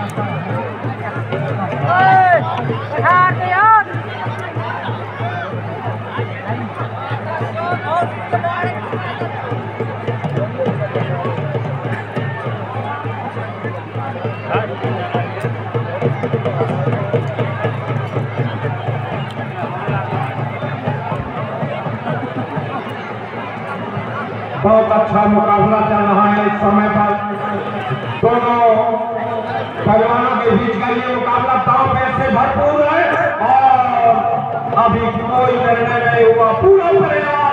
बहुत अच्छा मुकाबला चल रहा है इस समय पर। दोनों पहलवानों के बीच का ये मुकाबला दांव पेच से भरपूर है और अभी कोई निर्णय नहीं हुआ। पूरा प्रयास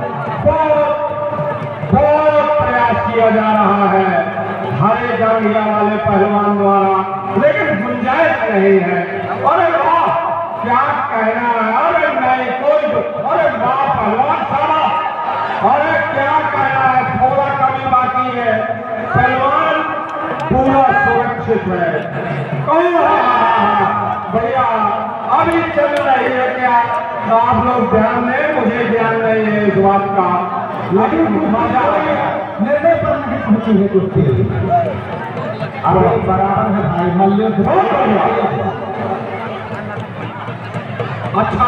बहुत प्रयास किया जा रहा है हरे जंगिया वाले पहलवान द्वारा, लेकिन गुंजाइश नहीं है। अरे वाह, क्या कहना है। अरे नहीं कोई, अरे वाह पहलवान साहब, अरे क्या कहना है। थोड़ा कमी बाकी है, पहलवान पूरा सुरक्षित है। भैया अभी चल रही है क्या? तो आप लोग ध्यान दें, मुझे ध्यान नहीं है इस बात का, लेकिन मजा निर्णय पर नहीं होती है कुश्ती। अब बराबर है भाई, मल्ले बहुत बढ़िया, अच्छा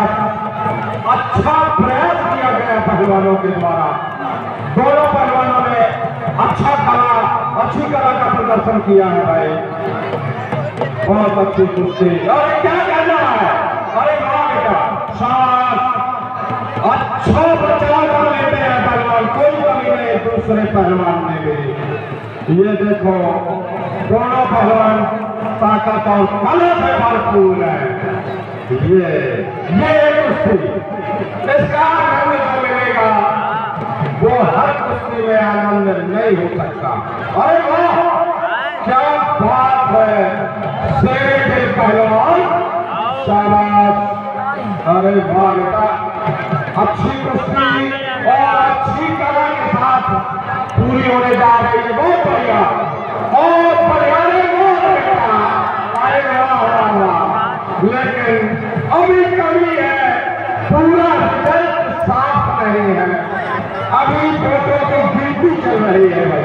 प्रयास किया गया पहलवानों के द्वारा। दोनों पहलवानों ने अच्छी कला का प्रदर्शन किया है भाई, बहुत अच्छी कुश्ती। अरे क्या कहना है, अरे वाह बेटा, शाबाश, अच्छा बचाव कर लेते हैं पहलवान, कोई कमी नहीं दूसरे पहलवान में भी। ये देखो दोनों पहलवान ताकत और कला से भरपूर है। ये कुश्ती इसका आनंद जो मिलेगा वो हर कुश्ती में आनंद नहीं हो सकता। अरे वाह क्या बात है, शेर के पहलवान, शाबाश। अरे वाह बेटा, अच्छी कुश्ती और अच्छी कला के साथ पूरी होने जा रही है, बहुत बढ़िया, बहुत बढ़िया बेटा। अरे वाह वाह, लेकिन अभी कमी है, पूरा रिजल्ट साफ नहीं है, अभी फोटो की गिनती चल रही है भाई।